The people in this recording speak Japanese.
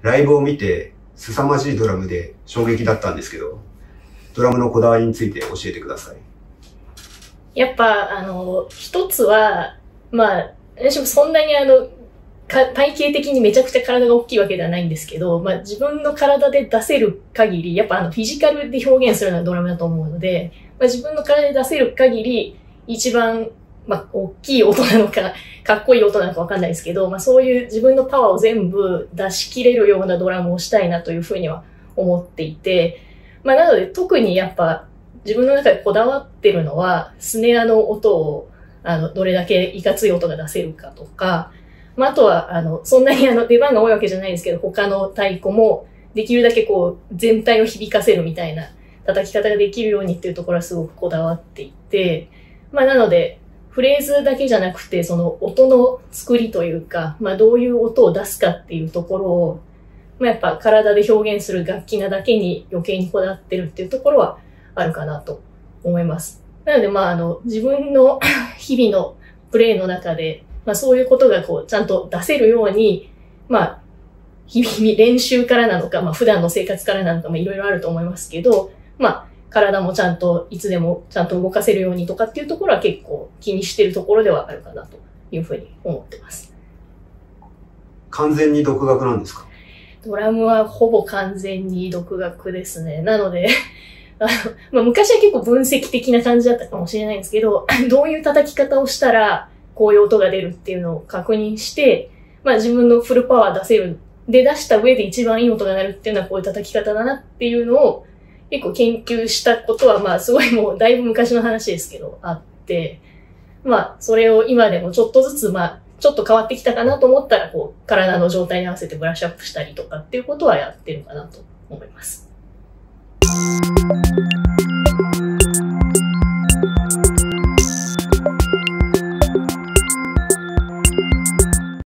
ライブを見て凄まじいドラムで衝撃だったんですけど、ドラムのこだわりについて教えてください。 やっぱ、一つは、私もそんなに体型的にめちゃくちゃ体が大きいわけではないんですけど、自分の体で出せる限り、やっぱフィジカルで表現するのがドラムだと思うので、自分の体で出せる限り、一番、大きい音なのか、かっこいい音なのかわかんないですけど、そういう自分のパワーを全部出し切れるようなドラムをしたいなというふうには思っていて、なので特にやっぱ自分の中でこだわってるのは、スネアの音を、どれだけいかつい音が出せるかとか、あとは、そんなに出番が多いわけじゃないですけど、他の太鼓もできるだけ全体を響かせるみたいな叩き方ができるようにっていうところはすごくこだわっていて、なので、フレーズだけじゃなくて、その音の作りというか、どういう音を出すかっていうところを、やっぱ体で表現する楽器なだけに余計にこだわってるっていうところはあるかなと思います。なので、自分の日々のプレイの中で、そういうことがちゃんと出せるように、日々練習からなのか、普段の生活からなのか、いろいろあると思いますけど、体もちゃんといつでもちゃんと動かせるようにとかっていうところは結構気にしてるところではあるかなというふうに思ってます。 完全に独学なんですか？ ドラムはほぼ完全に独学ですね。なので、昔は結構分析的な感じだったかもしれないんですけど、どういう叩き方をしたらこういう音が出るっていうのを確認して、自分のフルパワー出せる。で、出した上で一番いい音が鳴るっていうのはこういう叩き方だなっていうのを結構研究したことは、すごいもうだいぶ昔の話ですけど、あって、それを今でもちょっとずつ、ちょっと変わってきたかなと思ったら、体の状態に合わせてブラッシュアップしたりとかっていうことはやってるかなと思います。